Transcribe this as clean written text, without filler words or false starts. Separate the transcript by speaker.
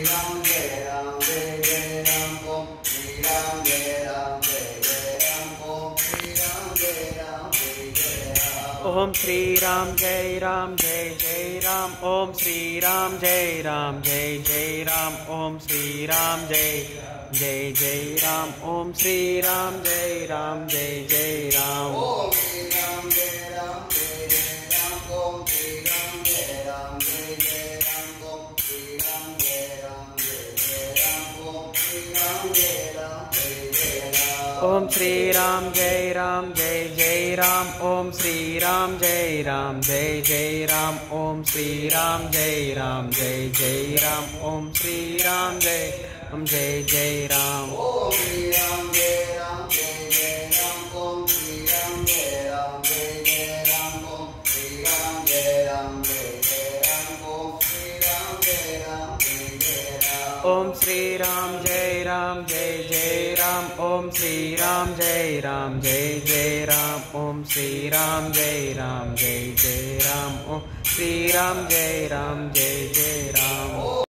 Speaker 1: Om Shri Ram Jai Ram Jai Jai Ram. Om Shri Ram Jai Ram Jai Jai Ram. Om Shri Ram Jai Jai Jai Ram. Om Shri Ram Jai Ram Jai Jai Ram. Om Shri Ram Jai Ram Jai Jai Ram. Om Shri Ram Jai Ram Jai Jai Ram. Om Shri Ram Jai Ram Jai Jai Ram. Om Shri Ram Jai Ram Jai Jai Ram. Om Shri Ram Jai Ram Jai Jai Ram. Om Shri Ram Jai Ram Jai Jai Ram. Om Shri Ram Jai Ram Jai Jai Ram. Om Shri Ram Jai Ram Jai Jai Ram. Om Shri Ram Jai Ram Jai Jai Ram. Om Shri Ram Jai Ram Jai Jai Ram. Om Shri Ram Jai Ram Jai Jai Ram. Om Shri Ram Jai Ram Jai Jai Ram. Om Shri Ram Jai Ram Jai Jai Ram. Om Shri Ram Jai Ram Jai Jai Ram. Om Shri Ram Jai Ram Jai Jai Ram. Om Shri Ram Jai Ram Jai Jai Ram.